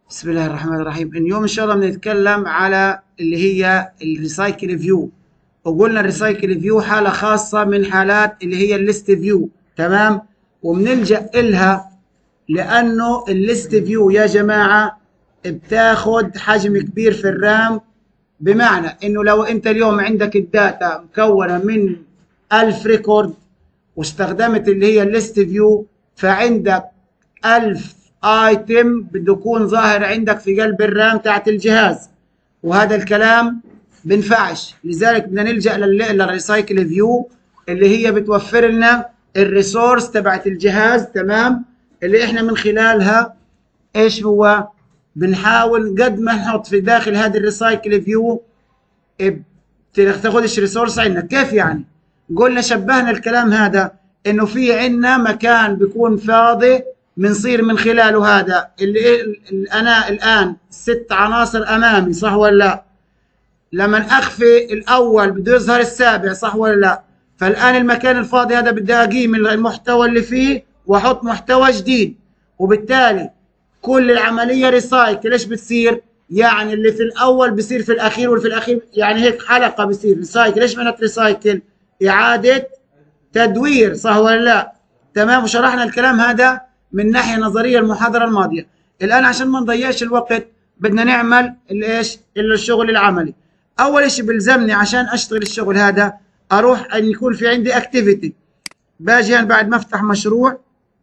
بسم الله الرحمن الرحيم. اليوم ان شاء الله بنتكلم على اللي هي الريسايكل فيو. وقلنا الريسايكل فيو حالة خاصة من حالات اللي هي الليست فيو، تمام؟ وبنلجأ إلها لأنه الليست فيو يا جماعة بتاخد حجم كبير في الرام. بمعنى إنه لو أنت اليوم عندك الداتا مكونة من 1000 ريكورد واستخدمت اللي هي الليست فيو، فعندك 1000 ايتم بده يكون ظاهر عندك في قلب الرام تاعت الجهاز، وهذا الكلام بنفعش. لذلك بدنا نلجأ للريسايكل فيو اللي هي بتوفر لنا الريسورس تبعت الجهاز، تمام؟ اللي احنا من خلالها ايش هو بنحاول قد ما نحط في داخل هذه الريسايكل فيو تاخدش ريسورس عندنا. كيف يعني؟ قلنا شبهنا الكلام هذا انه في عندنا مكان بيكون فاضي بنصير من خلاله هذا اللي انا الان 6 عناصر امامي، صح ولا لا؟ لما اخفي الاول بده يظهر السابع، صح ولا لا؟ فالان المكان الفاضي هذا بدي اقيم المحتوى اللي فيه واحط محتوى جديد، وبالتالي كل العمليه ريسايكل. ايش بتصير؟ يعني اللي في الاول بصير في الاخير، واللي في الاخير يعني هيك حلقه بصير ريسايكل. ايش معنات ريسايكل؟ اعاده تدوير، صح ولا لا؟ تمام. وشرحنا الكلام هذا من ناحيه نظريه المحاضره الماضيه. الان عشان ما نضيعش الوقت بدنا نعمل ايش؟ الشغل العملي. اول شيء بلزمني عشان اشتغل الشغل هذا اروح ان يكون في عندي اكتيفيتي. باجي انا بعد ما افتح مشروع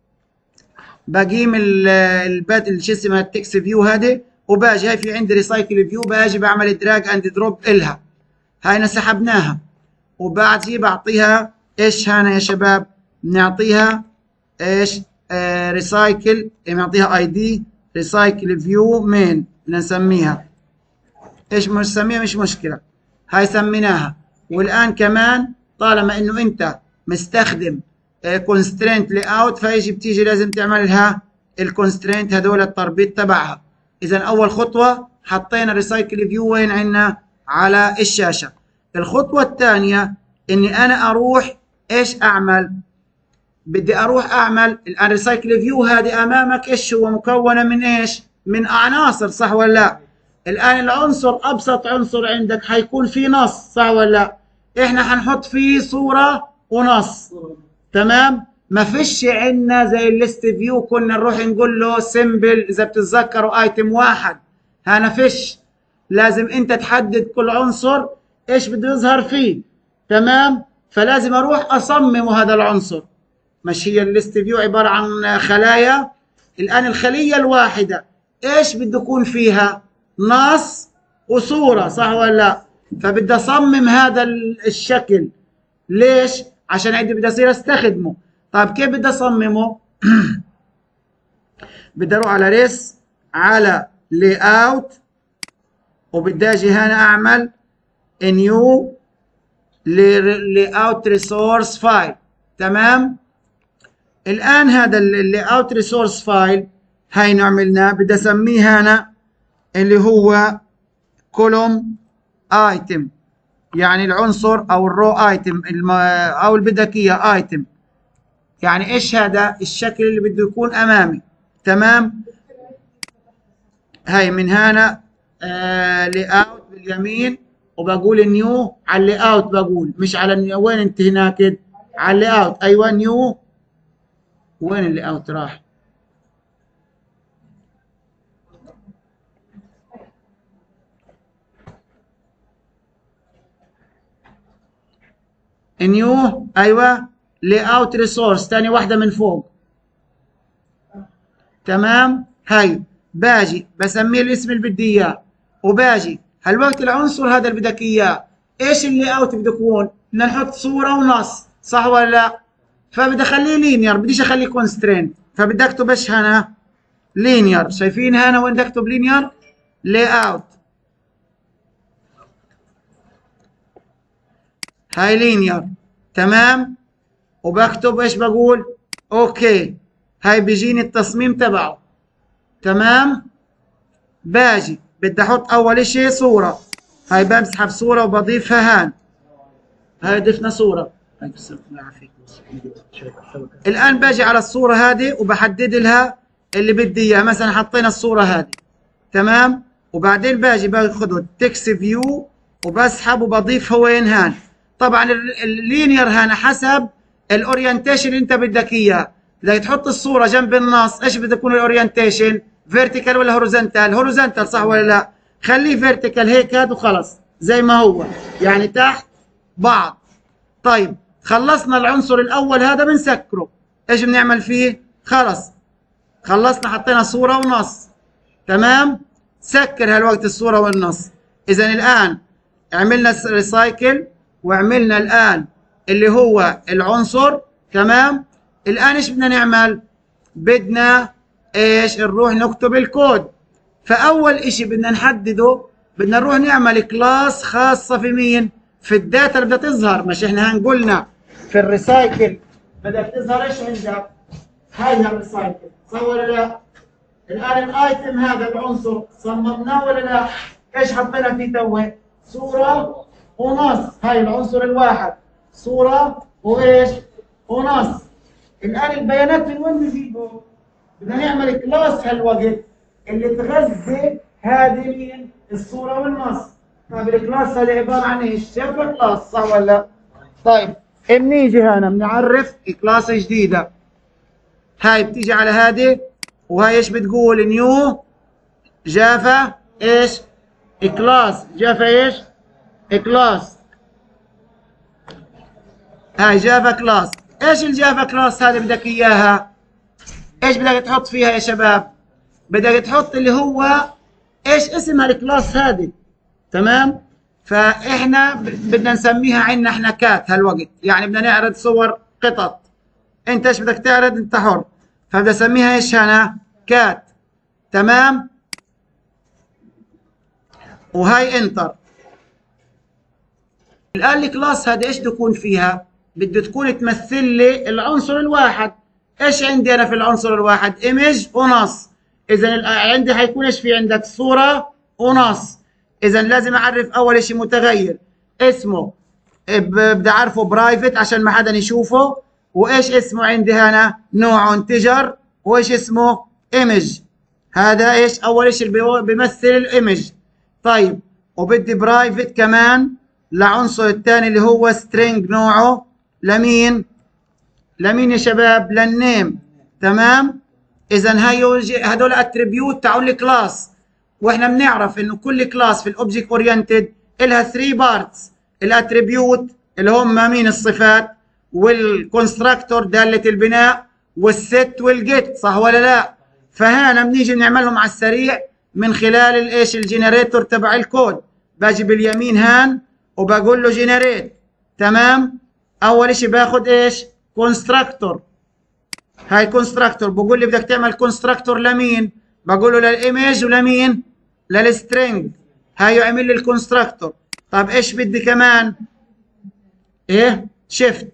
بقيم شو اسمها التكست فيو هذه، وباجي هاي في عندي ريسايكل فيو، باجي بعمل دراج اند دروب الها. هاي انا سحبناها، وبعدي بعطيها ايش هنا يا شباب؟ بنعطيها ايش؟ ريسايكل، بنعطيها اي دي ريسايكل فيو مين بدنا نسميها ايش؟ مش نسميها مش مشكله، هاي سميناها. والان كمان طالما انه انت مستخدم كونسترينت لاي اوت، فيجي بتيجي لازم تعمل لها الكونسترينت هذول التربيط تبعها. اذا اول خطوه حطينا ريسايكل فيو وين عندنا؟ على الشاشه. الخطوه الثانيه اني انا اروح ايش اعمل؟ بدي اروح اعمل الان ريسايكل فيو. هذه امامك ايش هو؟ مكونه من ايش؟ من عناصر، صح ولا لا؟ الان العنصر ابسط عنصر عندك حيكون فيه نص، صح ولا لا؟ احنا حنحط فيه صوره ونص، تمام؟ ما فيش عندنا زي الليست فيو كنا نروح نقول له سمبل، اذا بتتذكروا ايتم واحد. هنا فيش، لازم انت تحدد كل عنصر ايش بده يظهر فيه، تمام؟ فلازم اروح اصمم هذا العنصر. مش هي الليست فيو عباره عن خلايا؟ الان الخليه الواحده ايش بده يكون فيها؟ نص وصوره، صح ولا لا؟ فبدي اصمم هذا الشكل. ليش؟ عشان عندي بدي اصير استخدمه. طيب كيف بدي اصممه؟ بدي اروح على ريس، على لي اوت، وبدي اجي هنا اعمل نيو لي اوت ريسورس فايل، تمام؟ الان هذا اللي اوت ريسورس فايل هاي عملناه، بدي اسميه هنا اللي هو كولوم ايتم، يعني العنصر او الرو ايتم او اللي بدك اياه ايتم. يعني ايش هذا الشكل اللي بده يكون امامي، تمام؟ هاي من هنا لي اوت باليمين، وبقول نيو على اللي اوت، بقول مش على وين انت هناك؟ على اللي اوت. ايوه نيو. وين اللي اوت راح؟ نيو، ايوه لي اوت ريسورس، ثاني واحده من فوق، تمام؟ هاي باجي بسميه الاسم اللي بدي اياه، وباجي هالوقت العنصر هذا اللي بدك اياه ايش اللي اوت بده يكون؟ بدنا نحط صوره ونص، صح ولا لا؟ فبدي اخليه لينير، بديش اخليه كونسترينت، فبدي اكتب ايش هنا؟ لينير. شايفين هنا وين بدي اكتب لينير؟ لي اوت. هاي لينير، تمام؟ وبكتب ايش بقول؟ اوكي. هاي بيجيني التصميم تبعه، تمام؟ باجي بدي احط اول اشي صورة، هاي بمسحب صورة وبضيفها هان. هاي ضفنا صورة. الان باجي على الصورة هذه وبحدد لها اللي بدي اياه. مثلا حطينا الصورة هذه، تمام. وبعدين باجي باخده التكست فيو وبسحب وبضيف هو هان. طبعا اللينير هنا حسب الاورينتيشن اللي انت بدك اياه. بدك تحط الصوره جنب النص، ايش بده يكون الاورينتيشن؟ فيرتيكال ولا هوريزونتال؟ هوريزونتال صح ولا لا؟ خليه فيرتيكال هيك هاد وخلص زي ما هو، يعني تحت بعض. طيب خلصنا العنصر الاول هذا بنسكره، ايش بنعمل فيه؟ خلص خلصنا حطينا صوره ونص، تمام. سكر هالوقت الصوره والنص. اذا الان عملنا ريسايكل وعملنا الان اللي هو العنصر، تمام. الان ايش بدنا نعمل؟ بدنا ايش؟ نروح نكتب الكود. فاول اشي بدنا نحدده، بدنا نروح نعمل كلاس خاصه في مين؟ في الداتا اللي بدها تظهر. مش احنا هنقولنا في الريسايكل بدك تظهر ايش عندك؟ هاي الريسايكل صح ولا لا؟ الان الايتم هذا العنصر صممناه ولا لا؟ ايش حطينا فيه توه؟ صوره ونص. هاي العنصر الواحد صوره وايش؟ ونص. الان البيانات من وين بيجيبوا؟ بدنا نعمل كلاس هالوقت اللي تغذي هذه مين؟ الصوره والنص. طيب الكلاس هذا عباره عن ايش؟ شايفه كلاس صح ولا لا؟ طيب بنيجي هنا بنعرف كلاس جديده. هاي بتيجي على هذه، وهاي ايش بتقول؟ نيو جافا ايش؟ كلاس. جافا ايش؟ كلاس. هاي جافا كلاس. ايش الجافا كلاس هذه بدك اياها؟ ايش بدك تحط فيها يا شباب؟ بدك تحط اللي هو ايش اسم الكلاس هذه، تمام. فاحنا بدنا نسميها عندنا احنا كات هالوقت، يعني بدنا نعرض صور قطط. انت ايش بدك تعرض؟ انت حر. فبدي اسميها ايش هنا؟ كات، تمام. وهاي انتر. الان الكلاس هذا ايش بده يكون فيها؟ بده تكون تمثل لي العنصر الواحد. ايش عندي انا في العنصر الواحد؟ ايمج ونص. اذا عندي حيكون ايش في عندك؟ صوره ونص. اذا لازم اعرف اول شيء متغير اسمه، بدي اعرفه برايفت عشان ما حدا يشوفه. وايش اسمه عندي هنا؟ نوعه انتجر. وايش اسمه؟ ايمج. هذا ايش اول شيء بيمثل الايمج. طيب وبدي برايفت كمان لعنصر الثاني اللي هو سترينج، نوعه لمين؟ لمين يا شباب؟ للنيم، تمام. اذا هدول اتريبيوت تاعوا الكلاس. واحنا بنعرف انه كل كلاس في الاوبجكت اورينتد لها 3 بارتس: الاتريبيوت اللي هم مين؟ الصفات، والكونستراكتور داله البناء، والست والجيت صح ولا لا؟ فهنا بنيجي بنعملهم على السريع من خلال الايش؟ الجنريتور تبع الكود. باجي باليمين هان وبقول له جنريت، تمام. اول شيء باخذ ايش؟ كونستراكتور. هاي كونستراكتور بقول لي بدك تعمل كونستراكتور لمين؟ بقول له للايمج ولمين؟ للسترينج. هاي يعمل لي الكونستراكتور. طب ايش بدي كمان؟ ايه؟ شيفت.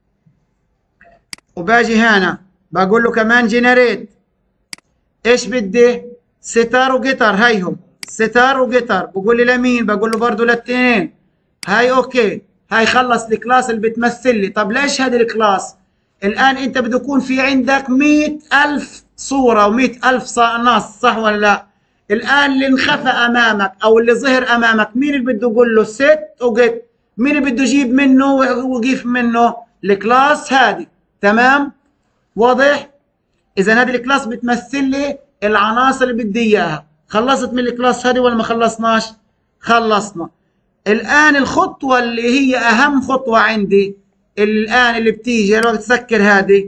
وباجي هنا بقول له كمان جنريت. ايش بدي؟ ستار وجيتر. هايهم ستار وجيتر. بقول لي لمين؟ بقول له برضه للاثنين. هاي اوكي. هاي خلص الكلاس اللي بتمثل لي. طب ليش هذا الكلاس؟ الان انت بده يكون في عندك 100,000 صورة و100,000 نص صح ولا لا؟ الان اللي انخفى امامك او اللي ظهر امامك مين اللي بده يقول له ست وجيت؟ مين اللي بده يجيب منه ويجيب منه؟ الكلاس هذه، تمام. واضح؟ اذا هذه الكلاس بتمثل لي العناصر اللي بدي اياها. خلصت من الكلاس هذه ولا ما خلصناش؟ خلصنا. الان الخطوه اللي هي اهم خطوه عندي الان اللي بتيجي لو تسكر هذه،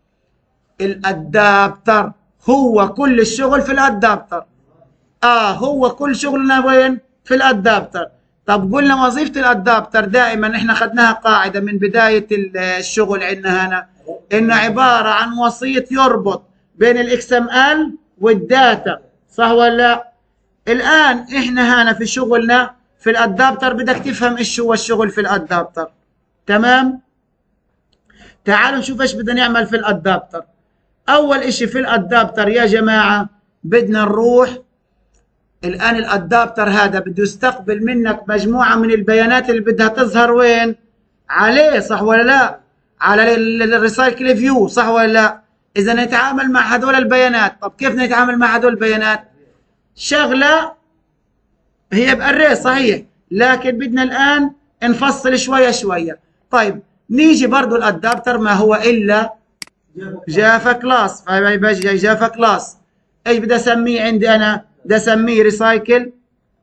الادابتر. هو كل الشغل في الادابتر. هو كل شغلنا وين؟ في الادابتر. طب قلنا وظيفه الادابتر دائما احنا اخذناها قاعده من بدايه الشغل عندنا هنا، انه عباره عن وسيط يربط بين الاكس ام ال والداتا صح ولا لا؟ الان احنا هنا في شغلنا في الادابتر بدك تفهم ايش هو الشغل في الادابتر، تمام. تعالوا نشوف ايش بدنا نعمل في الادابتر. اول اشي في الادابتر يا جماعه بدنا نروح الان الادابتر هذا بده يستقبل منك مجموعه من البيانات اللي بدها تظهر وين؟ عليه صح ولا لا؟ على الريسايكل فيو صح ولا لا؟ اذا نتعامل مع هذول البيانات. طب كيف نتعامل مع هذول البيانات؟ شغله هي بأري صحيح، لكن بدنا الان نفصل شويه شويه. طيب نيجي برضو الادابتر ما هو الا جافا كلاس، فبيجي جافا كلاس. ايش بدي اسميه عندي انا؟ بدي اسميه ريسايكل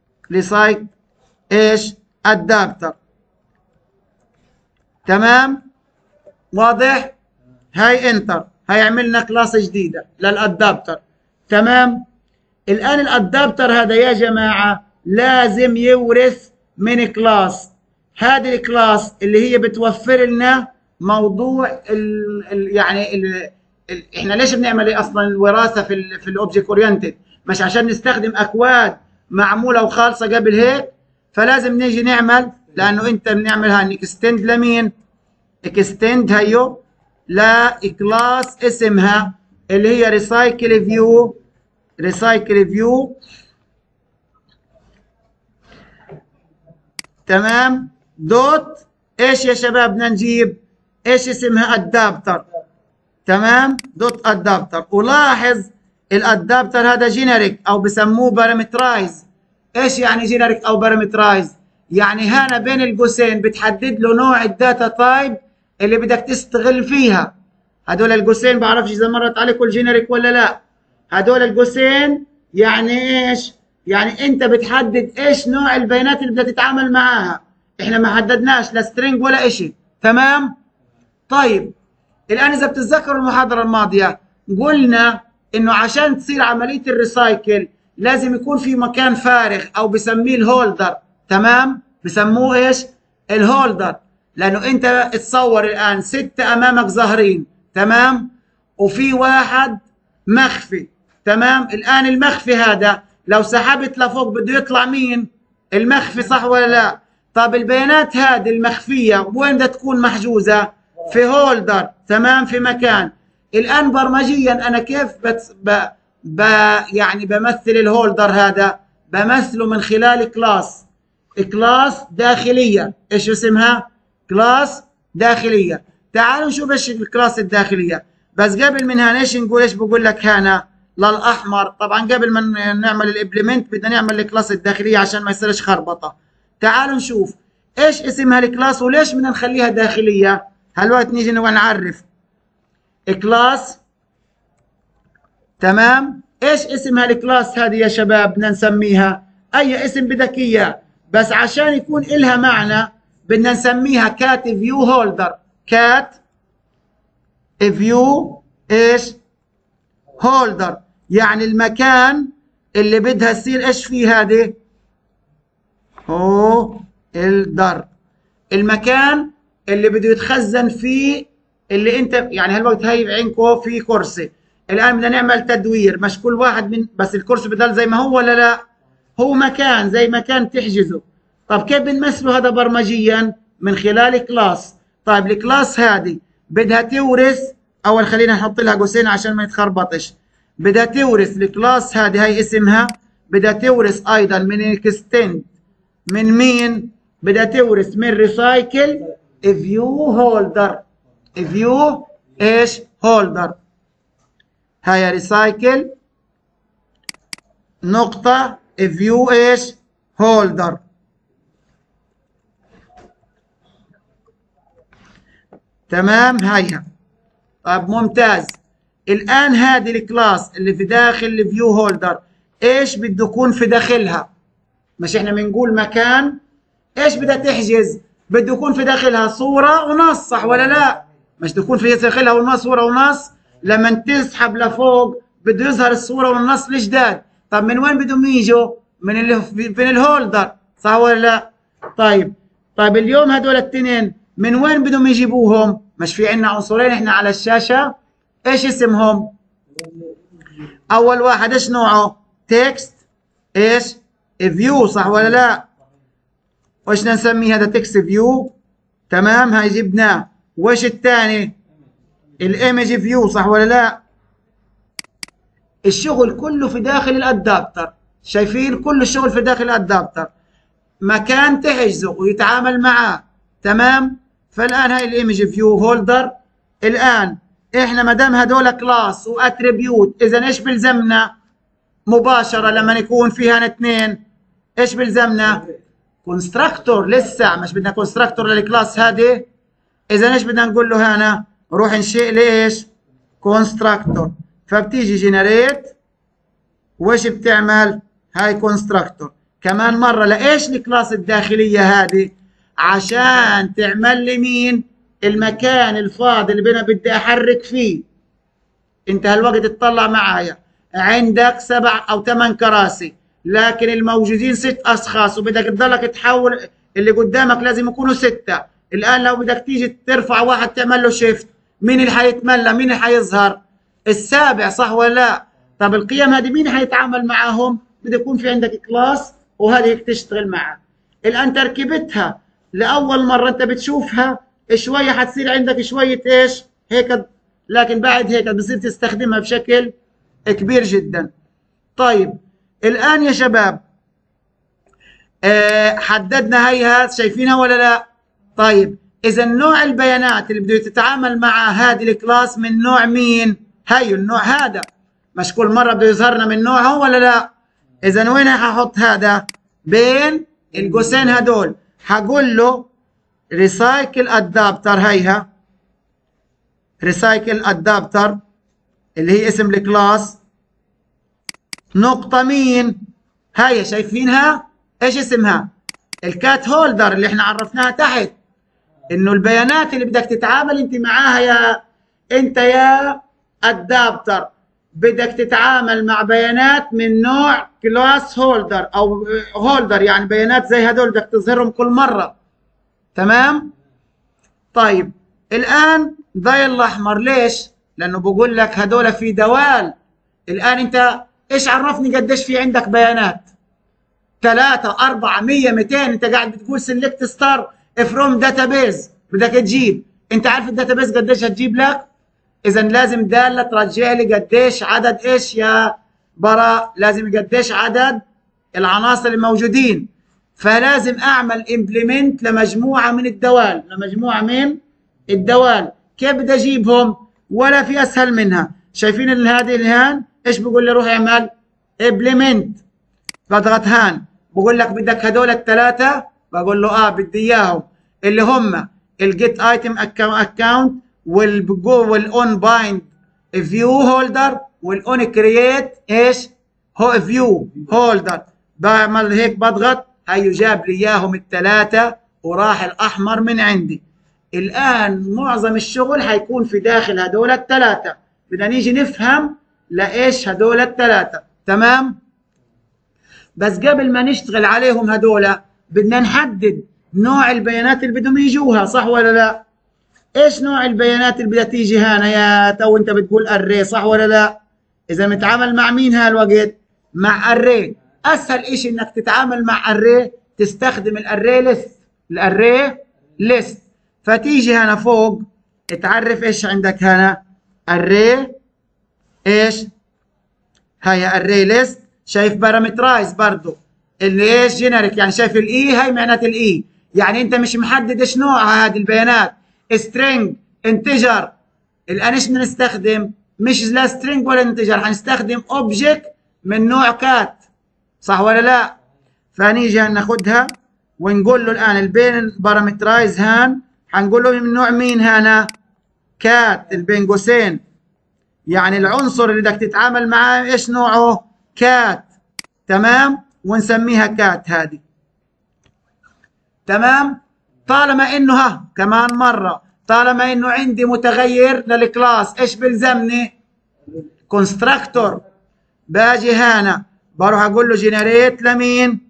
ايش ادابتر. تمام واضح؟ هاي انتر، هاي عملنا كلاس جديده للادابتر. تمام. الان الادابتر هذا يا جماعه لازم يورث من كلاس. هذه الكلاس اللي هي بتوفر لنا موضوع احنا ليش بنعمل ايه اصلا الوراثه في الاوبجكت اورينتد؟ مش عشان نستخدم اكواد معموله وخالصه قبل هيك؟ فلازم نيجي نعمل، لانه انت بنعملها نكستند لمين؟ اكستند هيو لكلاس اسمها اللي هي ريسايكل فيو. تمام. دوت ايش يا شباب بدنا نجيب؟ ايش اسمها؟ ادابتر. تمام. دوت ادابتر. ولاحظ الادابتر هذا جينيريك او بسموه بارامترايز. ايش يعني جينيريك او بارامترايز؟ يعني هنا بين القوسين بتحدد له نوع الداتا تايب اللي بدك تستغل فيها. هدول القوسين بعرفش اذا مرت عليكم الجينيريك ولا لا. هدول القوسين يعني ايش؟ يعني انت بتحدد ايش نوع البيانات اللي بدك تتعامل معاها. احنا ما حددناش لا سترينج ولا اشي. تمام. طيب الان اذا بتتذكروا المحاضره الماضيه قلنا انه عشان تصير عمليه الريسايكل لازم يكون في مكان فارغ او بسميه الهولدر. تمام. بسموه ايش؟ الهولدر. لانه انت تصور الان 6 امامك ظاهرين. تمام. وفي واحد مخفي. تمام. الان المخفي هذا لو سحبت لفوق بده يطلع مين؟ المخفي، صح ولا لا؟ طب البيانات هذه المخفيه وين بدها تكون محجوزه؟ في هولدر. تمام. في مكان. الان برمجيا انا كيف يعني بمثل الهولدر هذا؟ بمثله من خلال كلاس داخليه. ايش اسمها؟ كلاس داخليه. تعالوا نشوف ايش الكلاس الداخليه. بس قبل من هنا ايش نقول؟ ايش بقول لك هنا للاحمر؟ طبعا قبل ما نعمل الامبلمنت بدنا نعمل الكلاس الداخليه عشان ما يصيرش خربطه. تعالوا نشوف ايش اسمها الكلاس وليش بدنا نخليها داخليه. هالوقت نيجي نعرف كلاس. تمام. ايش اسمها الكلاس هذه يا شباب؟ بدنا نسميها اي اسم بدك اياه، بس عشان يكون إلها معنى بدنا نسميها كات فيو هولدر. كات فيو ايش؟ هولدر. يعني المكان اللي بدها تصير ايش فيه هذه؟ هولدر. المكان اللي بده يتخزن فيه اللي انت يعني هالوقت هاي عينكم في كرسي. الان بدنا نعمل تدوير، مش كل واحد من بس الكرسي بضل زي ما هو ولا لا؟ هو مكان زي مكان تحجزه. طب كيف بنمثله هذا برمجيا؟ من خلال كلاس. طيب الكلاس هذه بدها تورث، اول خلينا نحط لها قوسين عشان ما يتخربطش. بدها تورث الكلاس هذه، هي اسمها، بدها تورث ايضا من اكستند. من مين؟ بدها تورث من ريسايكل فيو هولدر. فيو ايش؟ هولدر. هاي ريسايكل نقطة فيو ايش؟ هولدر. تمام. هيها. طيب ممتاز. الان هذه الكلاس اللي في داخل الفيو هولدر ايش بده يكون في داخلها؟ مش احنا بنقول مكان، ايش بدها تحجز؟ بده يكون في داخلها صورة ونص، صح ولا لا؟ مش بده يكون في داخلها ونص، صورة ونص. لما تسحب لفوق بده يظهر الصورة والنص الجداد. طب من وين بدهم يجوا؟ من الهولدر، صح ولا لا؟ طيب اليوم هدول الاثنين من وين بدهم يجيبوهم؟ مش في عندنا عنصرين احنا على الشاشة؟ ايش اسمهم؟ اول واحد ايش نوعه؟ تكست ايش؟ فيو، صح ولا لا؟ وايش نسميه هذا؟ تكست فيو. تمام. هاي جبناه. وايش الثاني؟ الايمج فيو، صح ولا لا؟ الشغل كله في داخل الادابتر. شايفين؟ كل الشغل في داخل الادابتر، مكان تحجزه ويتعامل معاه. تمام. فالان هاي الايمج فيو هولدر. الان احنا ما دام هدول كلاس واتريبيوت، اذا ايش بيلزمنا؟ مباشرة لما يكون فيها اثنين ايش بلزمنا؟ كونستراكتور. لسه مش بدنا كونستراكتور للكلاس هذه. اذا ايش بدنا نقول له هنا؟ روح انشئ ليش؟ كونستراكتور. فبتيجي جنريت وايش بتعمل؟ هاي كونستراكتور. كمان مرة لايش الكلاس الداخلية هذه؟ عشان تعمل لي مين؟ المكان الفاضي اللي انا بدي احرك فيه. انت هالوقت تطلع معايا عندك 7 أو 8 كراسي، لكن الموجودين 6 اشخاص وبدك تضلك تحول اللي قدامك لازم يكونوا 6. الان لو بدك تيجي ترفع واحد تعمل له شيفت، مين اللي حيتملى؟ مين اللي حيظهر؟ السابع، صح ولا لا؟ طب القيم هذه مين حيتعامل معاهم؟ بده يكون في عندك كلاس وهذه تشتغل معها. الان تركيبتها لاول مره انت بتشوفها شويه، حتصير عندك شويه ايش هيك، لكن بعد هيك بصير تستخدمها بشكل كبير جدا. طيب الان يا شباب حددنا هيها، شايفينها ولا لا؟ طيب اذا نوع البيانات اللي بده تتعامل مع هذه الكلاس من نوع مين؟ هي النوع هذا، مش كل مره بده يظهرنا من نوعه ولا لا؟ اذا وين ححط هذا؟ بين القوسين هدول. حقول له ريسايكل ادابتر. هيها ريسايكل ادابتر اللي هي اسم الكلاس نقطة مين؟ هيا شايفينها؟ ايش اسمها؟ الكات هولدر اللي احنا عرفناها تحت، انه البيانات اللي بدك تتعامل انت معاها يا ادابتر، بدك تتعامل مع بيانات من نوع كلاس هولدر او هولدر، يعني بيانات زي هدول بدك تظهرهم كل مرة. تمام؟ طيب الان ضايل الاحمر ليش؟ لانه بقول لك هدول في دوال. الان انت ايش عرفني قديش في عندك بيانات؟ 3 4 100 200. انت قاعد بتقول سيلكت ستار فروم داتابيز، بدك تجيب. انت عارف الداتابيز قديش هتجيب لك؟ اذا لازم داله ترجع لي قديش عدد ايش يا براء؟ لازم قديش عدد العناصر الموجودين. فلازم اعمل امبلمنت لمجموعه من الدوال، كيف بدي اجيبهم؟ ولا في اسهل منها. شايفين هذه الهان ايش بقول لي؟ روح اعمل امبلمنت. بضغط هان بقول لك بدك هدول الثلاثه، بقول له بدي اياهم، اللي هم الجيت ايتم اكونت والاون بايند فيو هولدر والاون كرييت ايش هو فيو هولدر. بعمل هيك بضغط، هيو جاب لي اياهم الثلاثه وراح الاحمر من عندي. الان معظم الشغل حيكون في داخل هدول الثلاثه. بدنا نيجي نفهم لايش هدول الثلاثه. تمام؟ بس قبل ما نشتغل عليهم هدول بدنا نحدد نوع البيانات اللي بدهم يجوها، صح ولا لا؟ ايش نوع البيانات اللي بدها تيجي هنا يا تو؟ انت بتقول اري، صح ولا لا؟ اذا متعامل مع مين هالوقت؟ مع اري. اسهل اشي انك تتعامل مع اري تستخدم الاري ليست. فتيجي هنا فوق تعرف ايش عندك هنا؟ اري ايش؟ هاي اري ليست. شايف بارامترايز برضو اللي ايش جينيريك، يعني شايف الاي، هاي معنات الاي، يعني انت مش محدد ايش نوعها هذه البيانات. سترينج، انتجر. الان ايش بدنا نستخدم؟ مش لا سترينج ولا انتجر، حنستخدم اوبجكت من نوع كات، صح ولا لا؟ فنيجي ناخذها ونقول له الان البين بارامترايز هان حنقول له من نوع مين هنا؟ كات البين قوسين، يعني العنصر اللي بدك تتعامل معاه ايش نوعه؟ كات. تمام؟ ونسميها كات هذه. تمام؟ طالما انه كمان مره، طالما انه عندي متغير للكلاس ايش بلزمني؟ كونستراكتور. باجي هنا بروح اقول له جنريت لمين؟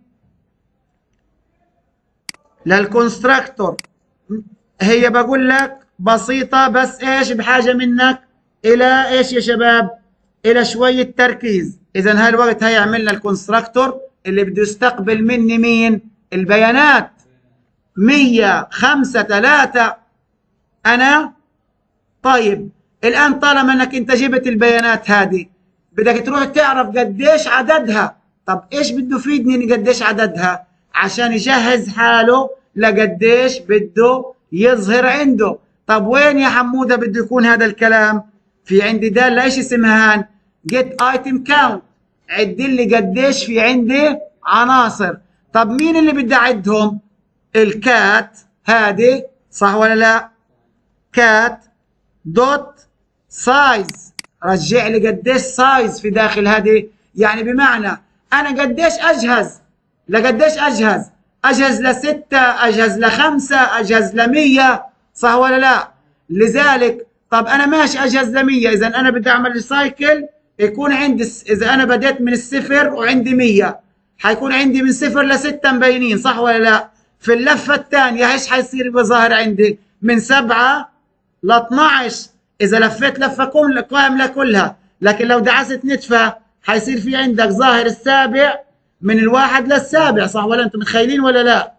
للكونستراكتور. هي بقول لك بسيطه، بس ايش بحاجه منك؟ الى ايش يا شباب؟ الى شويه تركيز. اذا هاي الوقت هيعمل لنا الكونستراكتور اللي بده يستقبل مني مين؟ البيانات 100 5 3 انا. طيب الان طالما انك انت جبت البيانات هذه بدك تروح تعرف قديش عددها. طب ايش بده يفيدني ان قديش عددها؟ عشان يجهز حاله لقديش بده يظهر عنده. طب وين يا حموده بده يكون هذا الكلام؟ في عندي داله ايش اسمها هان؟ جيت ايتم كاونت. عد لي قديش في عندي عناصر. طب مين اللي بدي اعدهم؟ الكات هذه، صح ولا لا؟ كات دوت سايز، رجع لي قديش سايز في داخل هذه، يعني بمعنى انا قديش اجهز، لقديش اجهز؟ اجهز ل6، اجهز ل5، اجهز ل100، صح ولا لا؟ لذلك طب انا ماشي اجهز ل100، اذا انا بدي اعمل ريسايكل يكون عندي اذا انا بديت من الصفر وعندي 100 حيكون عندي من 0 ل6 مبينين، صح ولا لا؟ في اللفه الثانيه ايش حيصير بظاهر عندي؟ من 7 ل 12 اذا لفيت لفه كامله كلها، لكن لو دعست نتفه حيصير في عندك ظاهر السابع من الواحد للسابع، صح ولا انتم متخيلين ولا لا؟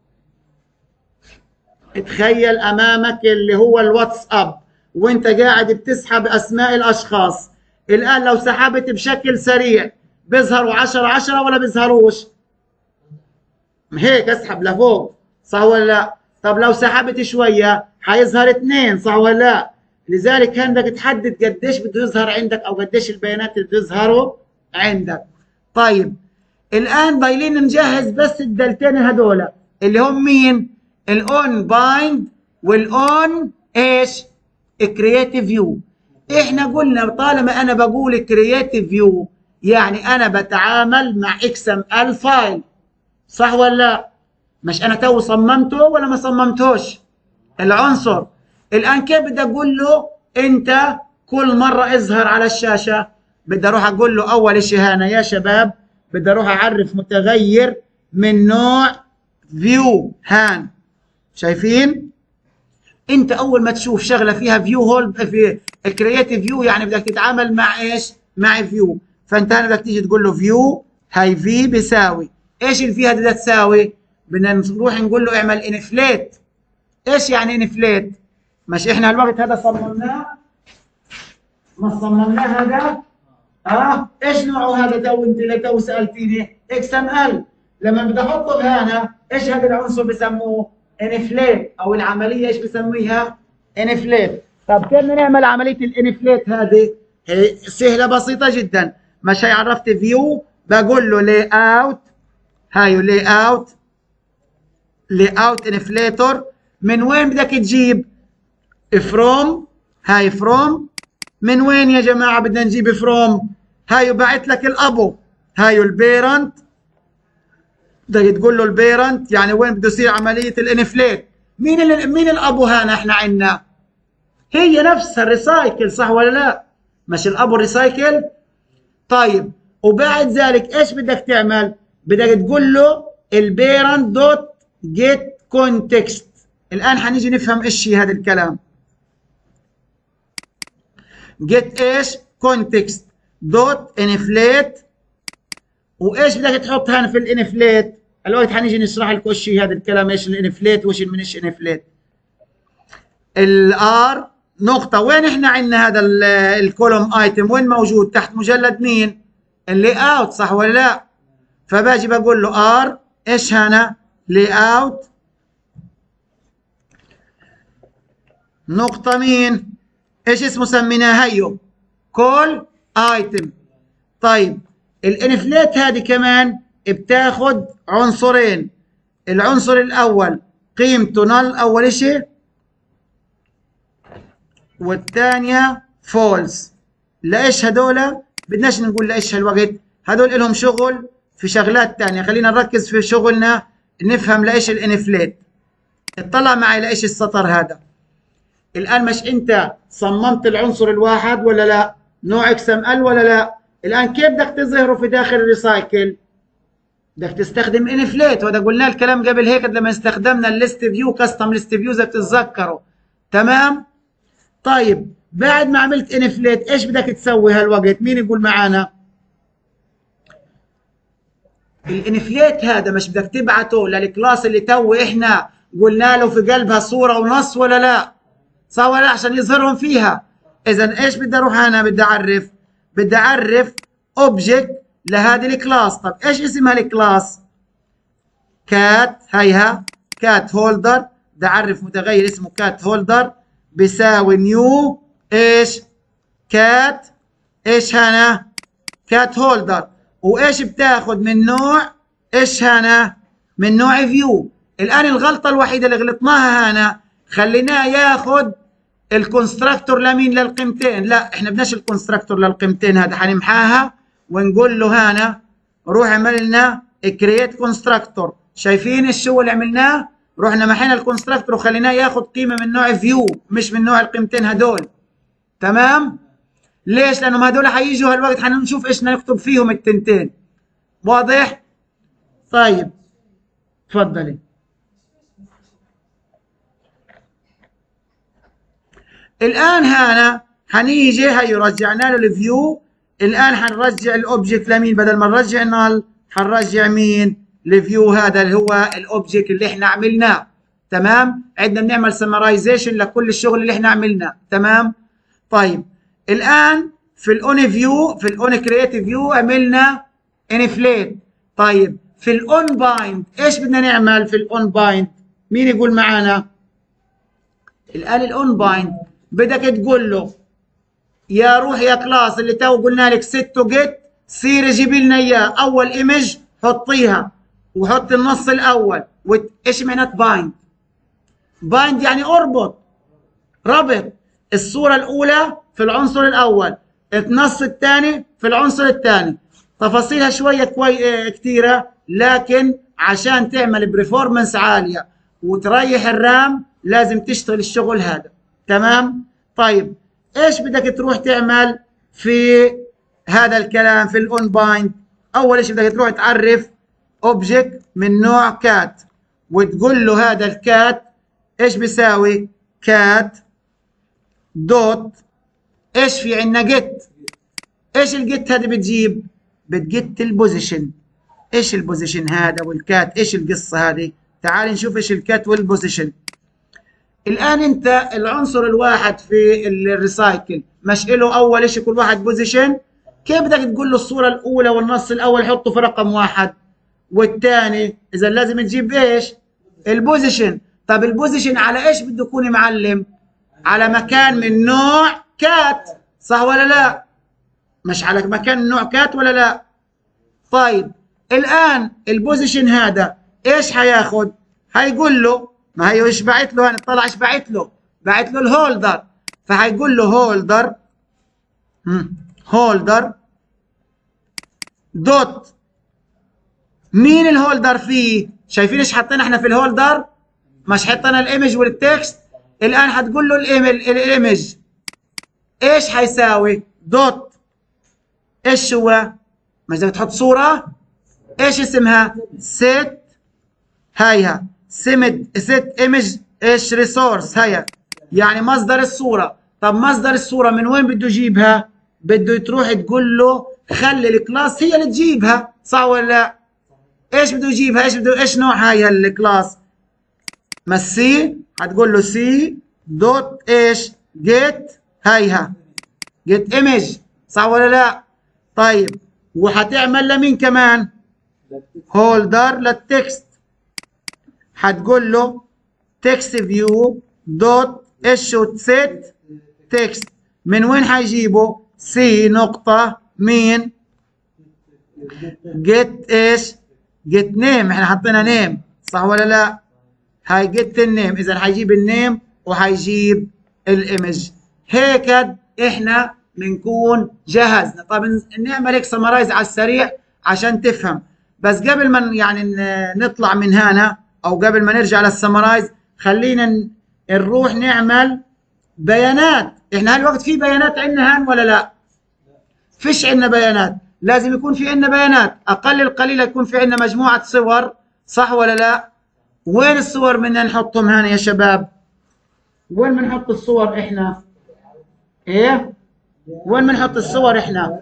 تخيل امامك اللي هو الواتساب وانت قاعد بتسحب اسماء الاشخاص، الان لو سحبت بشكل سريع بيظهروا 10 ولا بيظهروش؟ هيك اسحب لفوق، صح ولا لا؟ طب لو سحبت شويه حيظهر 2، صح ولا لا؟ لذلك كان بدك تحدد قديش بده يظهر عندك او قديش البيانات اللي بتظهروا عندك. طيب الان ضايلين نجهز بس الدلتين هذول اللي هم مين؟ الاون بايند والاون ايش؟ كرييتيف فيو. احنا قلنا طالما انا بقول كرييتيف فيو يعني انا بتعامل مع اكس ام ال فايل، صح ولا لا؟ مش انا تو صممته ولا ما صممتوش العنصر؟ الان كيف بدي اقول له انت كل مره اظهر على الشاشه؟ بدي اروح اقول له اول شيء هنا يا شباب بدي اروح اعرف متغير من نوع فيو هان. شايفين؟ انت اول ما تشوف شغله فيها فيو هولد في كرييتيف فيو يعني بدك تتعامل مع ايش؟ مع فيو. فانت هنا بدك تيجي تقول له فيو هاي في بيساوي ايش؟ اللي فيها بدها تساوي؟ بدنا نروح نقول له اعمل انفليت. ايش يعني انفليت؟ مش احنا الوقت هذا صممناه؟ ما صممناه هذا؟ ايش نوعه هذا؟ تو انت تو سالتيني اكس ام ال، لما بدي احطه هنا ايش هذا العنصر بسموه؟ انفليت، او العمليه ايش بسميها؟ انفليت. طب كيف بدنا نعمل عمليه الانفليت هذه؟ هي سهله بسيطه جدا. مش هي عرفت فيو بقول له لاي اوت، هاي لاي اوت انفليتور. من وين بدك تجيب؟ فروم، هاي فروم. من وين يا جماعه بدنا نجيب فروم؟ هاي بعت لك الابو، هاي البيرنت، بدك تقول له البيرنت يعني وين بده يصير عمليه الانفليت. مين الابو هنا احنا عندنا؟ هي نفسها الريسايكل، صح ولا لا؟ مش الابو ريسايكل؟ طيب وبعد ذلك ايش بدك تعمل؟ بدك تقول له البيرنت دوت جيت كونتكست. الان حنيجي نفهم ايش هذا الكلام. جيت ايش؟ كونتكست دوت انفليت. وايش بدك تحط هنا في الانفليت؟ الوقت حنيجي نشرح لكم ايش هذا الكلام، ايش الانفليت وايش منش انفليت. الار نقطة، وين احنا عندنا هذا الكولوم ايتم؟ وين موجود؟ تحت مجلد مين؟ اللي اوت، صح ولا لا؟ فباجي بقول له ار ايش هنا؟ لي اوت نقطة مين؟ ايش اسمه سميناه؟ هيو كول ايتم. طيب الانفليت هذه كمان بتاخد عنصرين. العنصر الاول قيمته نل اول شيء، والثانيه فولس. لايش هذول؟ بدناش نقول لايش هالوقت، هذول لهم شغل في شغلات ثانيه، خلينا نركز في شغلنا نفهم لايش الانفليت. اطلع معي لايش السطر هذا. الان مش انت صممت العنصر الواحد ولا لا؟ نوع اكس ام ال ولا لا؟ الان كيف بدك تظهره في داخل الريسايكل؟ بدك تستخدم انفليت، وهذا قلنا الكلام قبل هيك لما استخدمنا الليست فيو كاستم ليست فيو اذا بتتذكروا. تمام؟ طيب بعد ما عملت انفليت ايش بدك تسوي هالوقت؟ مين يقول معانا؟ الانفليت هذا مش بدك تبعته للكلاس اللي تو احنا قلنا له في قلبها صوره ونص ولا لا؟ صح ولا لا؟ عشان يظهرهم فيها. اذا ايش بدي اروح انا؟ بدي اعرف اوبجكت لهذه الكلاس. طب ايش اسم هالكلاس؟ كات، هيها كات هولدر. بدي اعرف متغير اسمه كات هولدر بيساوي نيو ايش؟ كات ايش هنا؟ كات هولدر. وايش بتاخد من نوع ايش هنا؟ من نوع فيو. الان الغلطه الوحيده اللي غلطناها هنا خليناه ياخد الكونستراكتور لمين؟ للقيمتين. لا احنا بدناش الكونستراكتور للقيمتين، هذا حنمحاها ونقول له هنا روح اعمل لنا كرييت كونستراكتور. شايفين الشو اللي عملناه؟ رحنا محينا الكونستراكتور وخليناه ياخد قيمه من نوع فيو مش من نوع القيمتين هدول. تمام؟ ليش؟ لانهم هدول حييجوا هالوقت حنشوف ايش نكتب فيهم التنتين. واضح؟ طيب تفضلي. الان هنا حنيجي هي رجعنا له الفيو. الان حنرجع الاوبجكت لمين؟ بدل ما نرجع نال حنرجع مين؟ الفيو هذا اللي هو الاوبجكت اللي احنا عملناه. تمام؟ عندنا بنعمل سمرايزيشن لكل الشغل اللي احنا عملناه. تمام؟ طيب الان في الاون فيو، في الاون كرييتيف فيو عملنا انفليت. طيب في الاون بايند ايش بدنا نعمل في الاون بايند؟ مين يقول معانا؟ الان الاون بايند بدك تقول له يا روح يا كلاس اللي تو قلنا لك ست وجيت، صير جيب لنا اياه اول ايمج حطيها وحط النص الاول. ايش معنات بايند؟ بايند يعني اربط، ربط الصوره الاولى في العنصر الاول، النص الثاني في العنصر الثاني. تفاصيلها شويه كثيره، لكن عشان تعمل بريفورمانس عاليه وتريح الرام لازم تشتغل الشغل هذا. تمام؟ طيب ايش بدك تروح تعمل في هذا الكلام في الاون بايند؟ اول شيء بدك تروح تعرف اوبجكت من نوع كات وتقول له هذا الكات ايش بيساوي؟ كات دوت ايش في عندنا؟ جيت. ايش الجيت هذه بتجيب؟ بتجيت البوزيشن. ايش البوزيشن هذا والكات؟ ايش القصه هذه؟ تعال نشوف ايش الكات والبوزيشن. الان انت العنصر الواحد في الريسايكل مش له اول شيء كل واحد بوزيشن؟ كيف بدك تقول له الصوره الاولى والنص الاول حطه في رقم واحد والثاني؟ اذا لازم تجيب ايش؟ البوزيشن. طب البوزيشن على ايش بده يكون معلم؟ على مكان من نوع كات، صح ولا لا؟ مش على مكان من نوع كات ولا لا؟ طيب الان البوزيشن هذا ايش حياخد؟ هيقول له، ما هي ايش بعت له؟ طلع ايش بعت له؟ بعت له الهولدر. فهيقول له هولدر هولدر دوت مين الهولدر فيه؟ شايفين ايش حطينا احنا في الهولدر؟ مش حطينا الايمج والتكست. الان حتقول له الايمج ايش حيساوي؟ دوت ايش هو؟ مش بدك تحط صوره؟ ايش اسمها؟ ست هيها ست ايمج ايش ريسورس هيا، يعني مصدر الصوره. طب مصدر الصوره من وين بده يجيبها؟ بده تروح تقول له خلي الكلاس هي اللي تجيبها، صح ولا لا؟ ايش بده يجيبها؟ ايش بده؟ ايش نوع هاي الكلاس؟ ما السي هتقول له سي دوت ايش؟ جيت هيها جيت ايمج، صح ولا لا؟ طيب وحتعمل لمين كمان؟ هولدر للتكست. هتقول له تكست فيو دوت ايش سيت تكست. من وين حيجيبه؟ سي نقطة مين؟ جيت ايش؟ جيت نيم. احنا حطينا نيم، صح ولا لا؟ هاي جيت النيم، اذا حيجيب النيم وحيجيب الايمج. هيك احنا بنكون جهزنا. طب نعمل هيك سمرايز على السريع عشان تفهم. بس قبل ما يعني نطلع من هنا او قبل ما نرجع للسمرايز خلينا نروح نعمل بيانات. احنا هالوقت في بيانات عندنا هان ولا لا؟ فيش عندنا بيانات. لازم يكون في عندنا بيانات، اقل القليل يكون في عندنا مجموعة صور، صح ولا لا؟ وين الصور بدنا نحطهم هنا يا شباب؟ وين بنحط الصور احنا؟ ايه؟ وين بنحط الصور احنا؟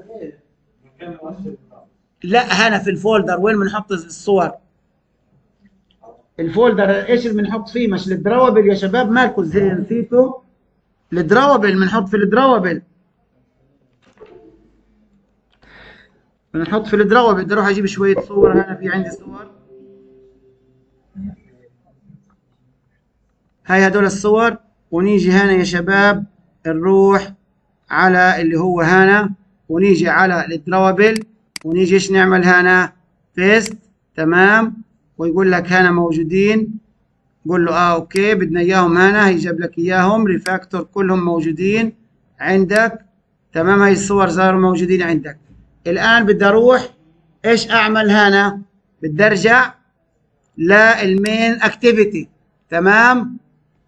لا هنا في الفولدر وين بنحط الصور؟ الفولدر ايش اللي بنحط فيه؟ مش الدراوبل يا شباب؟ مالكم زي نسيتوا؟ الدراوبل بنحط في الدراوبل، بنحط في الدراوبل. بدي اروح اجيب شويه صور. هنا في عندي صور، هاي هدول الصور. ونيجي هنا يا شباب نروح على اللي هو هنا ونيجي على الدراوبل ونيجي ايش نعمل هنا بيست. تمام، ويقول لك هنا موجودين، قول له اوكي بدنا اياهم هنا، هيجيب لك اياهم ريفاكتور كلهم موجودين عندك. تمام، هاي الصور صاروا موجودين عندك. الان بدي اروح ايش اعمل هنا، بدي ارجع للمين اكتيفيتي. تمام،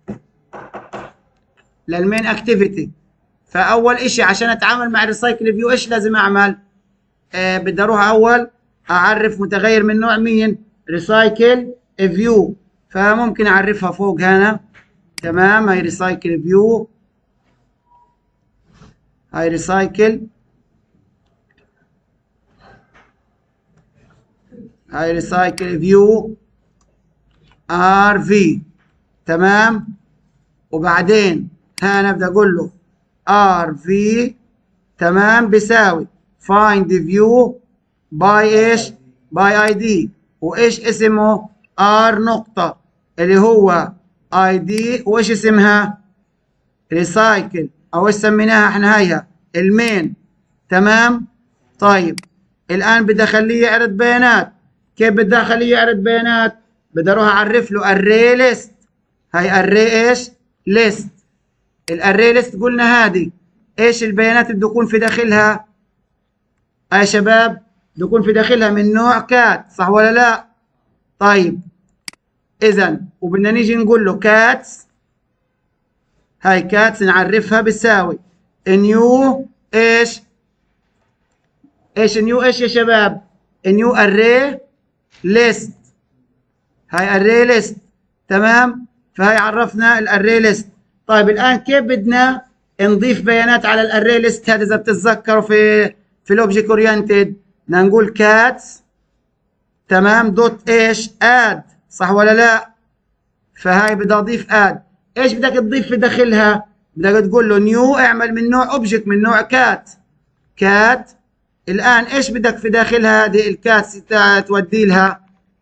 للمين اكتيفيتي. فاول اشي عشان اتعامل مع الريسايكل فيو ايش لازم اعمل؟ بدي اروح اول اعرف متغير من نوع مين؟ ريسايكل فيو. فممكن اعرفها فوق هنا. تمام، هاي ريسايكل فيو، هاي ريسايكل، هاي ريسايكل فيو ار في. تمام، وبعدين هنا بدي اقول له ار في. تمام، بيساوي find view باي ايش؟ باي اي دي. وايش اسمه؟ ار نقطة اللي هو اي دي، وايش اسمها؟ ريسايكل، او ايش سميناها احنا؟ هيها المين. تمام، طيب الان بدي اخليه يعرض بيانات. كيف بدي اخليه يعرض بيانات؟ بدي اروح اعرف له array list. هاي array ايش؟ list. الاري ليست قلنا هذه ايش البيانات اللي بده يكون في داخلها؟ يا شباب بده يكون في داخلها من نوع كات، صح ولا لا؟ طيب اذا وبدنا نيجي نقول له كاتس. هاي كاتس نعرفها بتساوي نيو ايش؟ ايش نيو ايش يا شباب؟ نيو اري ليست. هاي اري ليست. تمام، فهاي عرفنا الاري ليست. طيب الان كيف بدنا نضيف بيانات على الاري ليست هذا؟ اذا بتتذكروا في الاوبجكت اورينتد بدنا نقول كاتس. تمام، دوت ايش؟ اد، صح ولا لا؟ فهاي بدي اضيف اد. ايش بدك تضيف في داخلها؟ بدك تقول له نيو، اعمل من نوع اوبجكت من نوع كات. كات. الان ايش بدك في داخلها هذه الكات تودي لها؟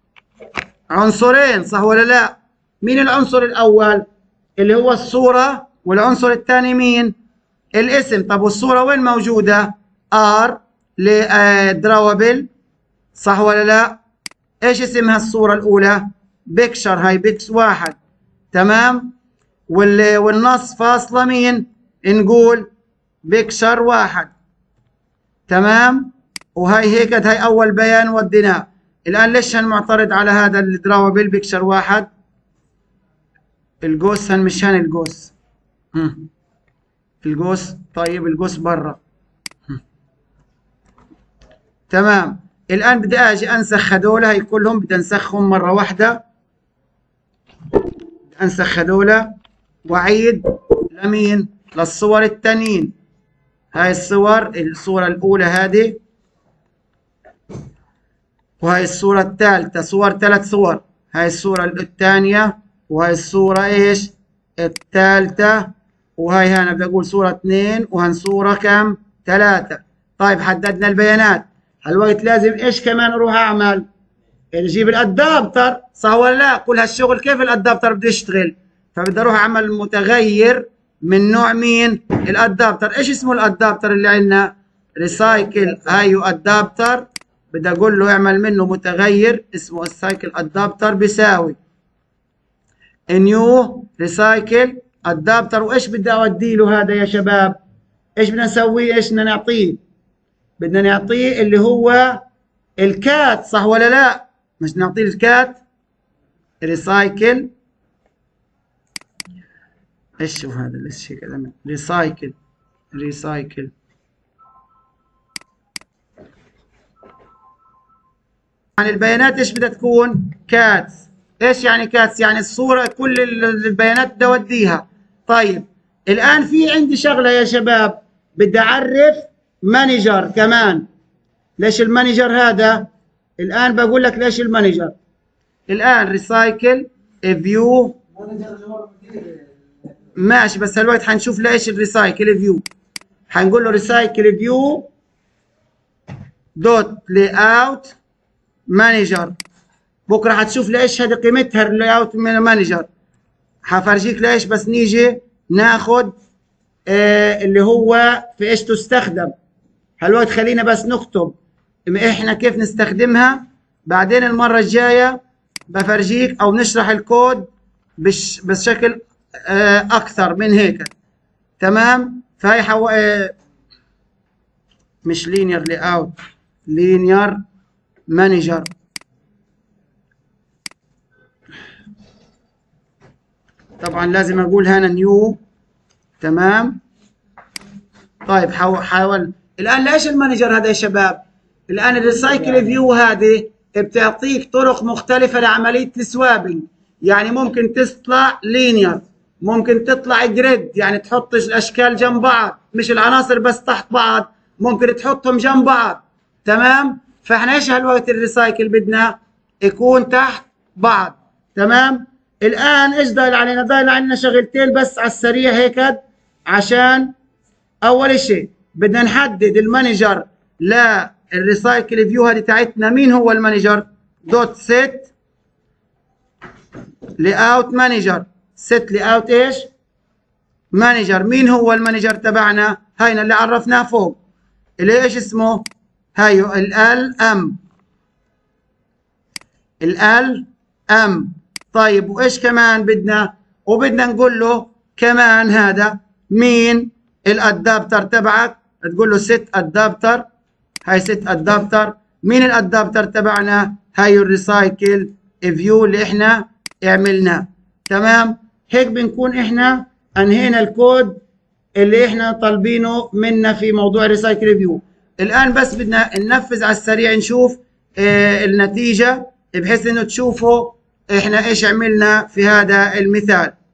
عنصرين، صح ولا لا؟ مين العنصر الاول؟ اللي هو الصورة، والعنصر الثاني مين؟ الاسم. طب والصورة وين موجودة؟ ار لدراوبل، صح ولا لا؟ ايش اسمها الصورة الأولى؟ بيكشر، هاي بيكس واحد. تمام، والنص فاصلة مين؟ نقول بيكشر واحد. تمام، وهاي هيك هاي أول بيان وديناه. الآن ليش هنمعترض على هذا الدراوبل بيكشر واحد؟ الجوس مشان الجوس. الجوس، طيب الجوس برا. تمام، الآن بدي أجي أنسخ هذول، هي كلهم بدي أنسخهم مرة واحدة. أنسخ هذول وأعيد لمين؟ للصور التانيين. هاي الصور، الصورة الأولى هذه، وهاي الصورة الثالثة، صور 3 صور. هاي الصورة الثانية، وهاي الصورة ايش؟ الثالثة، وهاي هنا بدي اقول صورة 2، وهن صورة كم؟ 3. طيب حددنا البيانات، هالوقت لازم ايش كمان اروح اعمل؟ نجيب الادابتر، صح ولا لا؟ كل هالشغل كيف الادابتر بده يشتغل؟ فبدي اروح اعمل متغير من نوع مين؟ الادابتر. ايش اسمه الادابتر اللي عندنا؟ ريسايكل هايو ادابتر. بدي اقول له اعمل منه متغير اسمه السايكل ادابتر بيساوي نيو ريسايكل ادابتر. وايش بدي اودي له هذا يا شباب؟ ايش بدنا نسوي؟ ايش بدنا نعطيه؟ بدنا نعطيه اللي هو الكات، صح ولا لا؟ مش نعطيه الكات ريسايكل. ايش شو هذا الشيء كلام؟ ريسايكل، ريسايكل. يعني البيانات ايش بدها تكون؟ كاتس. ايش يعني كاتس؟ يعني الصورة كل البيانات بدي اوديها. طيب الان في عندي شغلة يا شباب، بدي اعرف مانجر كمان. ليش المانجر هذا؟ الان بقول لك ليش المانجر. الان ريسايكل فيو ماشي، بس هالوقت حنشوف ليش الريسايكل فيو. حنقول له ريسايكل فيو دوت لاي اوت مانجر. بكره حتشوف ليش هذه قيمتها اللاي اوت مانجر. حفرجيك ليش، بس نيجي ناخذ اللي هو في ايش تستخدم. هالوقت خلينا بس نكتب احنا كيف نستخدمها بعدين المرة الجاية بفرجيك او نشرح الكود بشكل اكثر من هيك. تمام. فهي مش لينير لي اوت، لينير مانجر. طبعا لازم اقول هنا نيو. تمام. طيب حاول الان ليش المانجر هذا يا شباب؟ الان الريسايكل فيو هذه بتعطيك طرق مختلفة لعملية السوابنج. يعني ممكن تطلع لينير، ممكن تطلع جريد، يعني تحط الاشكال جنب بعض، مش العناصر بس تحت بعض، ممكن تحطهم جنب بعض. تمام. فاحنا ايش هالوقت الريسايكل بدنا يكون تحت بعض. تمام. الان ايش ضايل علينا؟ ضايل علينا شغلتين بس على السريع هيك. عشان اول شيء بدنا نحدد المانجر للريسايكل فيو هذه تاعتنا. مين هو المانجر؟ دوت سيت لي اوت مانجر. سيت لي اوت ايش؟ مانجر. مين هو المانجر تبعنا؟ هينا اللي عرفناه فوق، اللي ايش اسمه؟ هايو ال ام. ال ام. طيب وايش كمان بدنا؟ وبدنا نقول له كمان هذا مين الادابتر تبعك. تقول له سيت ادابتر. هاي سيت ادابتر. مين الادابتر تبعنا؟ هاي الريسايكل فيو اللي احنا عملناه. تمام. هيك بنكون احنا انهينا الكود اللي احنا طالبينه منا في موضوع الريسايكل فيو. الان بس بدنا ننفذ على السريع نشوف النتيجة بحيث انه تشوفوا احنا ايش عملنا في هذا المثال.